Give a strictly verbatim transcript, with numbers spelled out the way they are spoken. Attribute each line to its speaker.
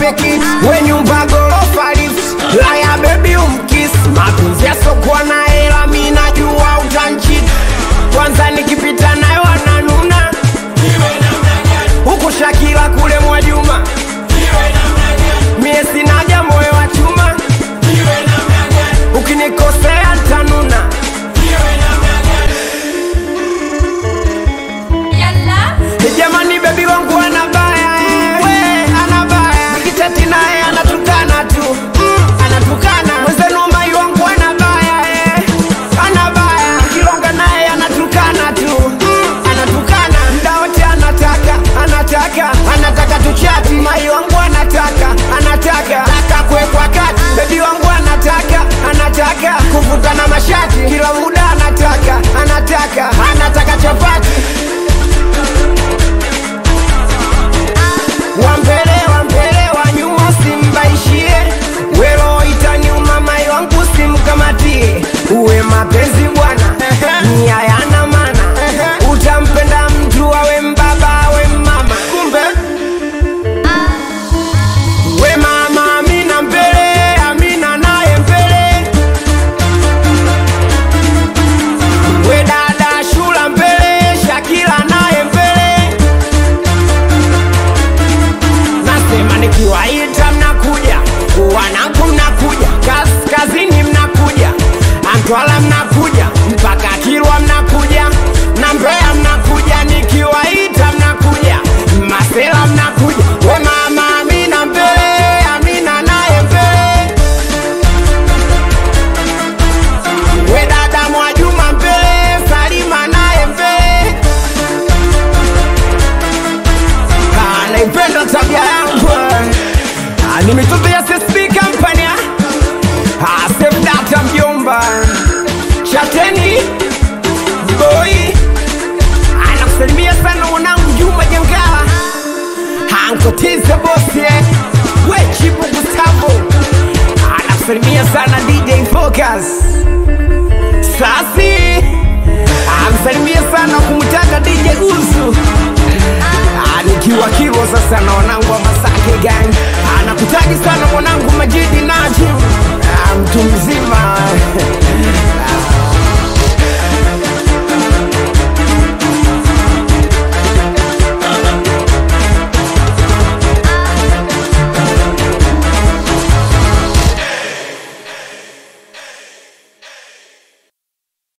Speaker 1: peki we nyumba gorofa lift laya baby umkiss mapenzi yasokuwa na hela mimi najua utanchit kwanza nikipita nayo wananuna huku Shakila kule Mwajuma mie sinaga moyo wa chuma ukinikosea tanuna jamani baby wangu Hana Baya eh. We Hana Baya nikitati naye anatukana tu mm, anatukana mwenzenu mai wangu Hana Baya eh. Hana Baya kilonga naye anatukana tu mm, anatukana muda wote anataka anataka anataka tuchati mai wangu anataka anataka taka kuwekwa kati baby wangu anataka anataka kuvutana mashati kila muda anataka anataka anataka chapati Wampele, wampele, wanyuma simbaishie Welo itanyuma mai wangu simkamatie Uwe mapenzi bwana, nia yana mana Utampenda mtu awe mbaba awe mama Kumbe We mama amina mbele, amina nae mbele We dada shula mbele, Shakila nae mbele Nasema nikiwaita mnakuja, wanangu mnakuja, kaskazini mnakuja, Antwala mnakuja, mpaka Kilwa mnakuja, na Mbeya mnakuja, nikiwaita mnakuja, Masela mnakuja, we mama amina mbele, amina nae mbele, we dada Mwajuma mbele, Salima nae mbele, anaipenda tabia yangu nimetupia C S B company ah save data mjomba chateni boy anakusalimia sana mwanangu Juma Jengala hankotiza boss we Chibu Gustavo anakusalimia sana D J Focus Sasi amsalimia sana kumtaka D J Uzu nikiwa Kilwa sasa na wanangu wa Masake gang anakutagi sana